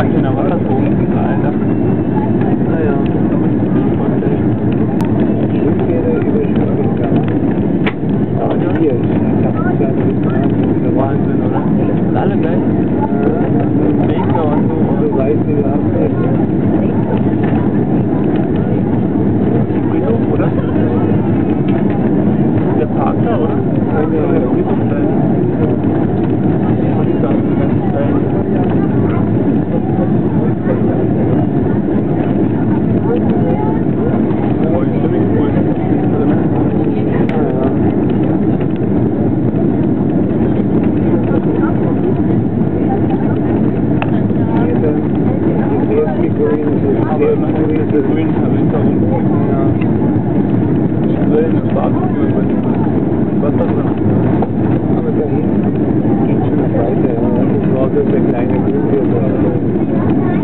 in der Wasserbogen, Alter. Naja. Rückkehrer über Stuttgart. Ja, hier ist Wahnsinn, oder? Das sind alle geil. Maker und so. So weiß wie du hast. Friedhof, oder? Der Park da, oder? Ja, der Friedhof sein. Ich sag, das ist geil. Oh, ist ziemlich cool. Aber man hat diese grünen Verwinterung. Ja. Schwellen und Barbecue. Was das denn? Aber da hinten geht schon weiter. Das war so der kleine Grünwürmer.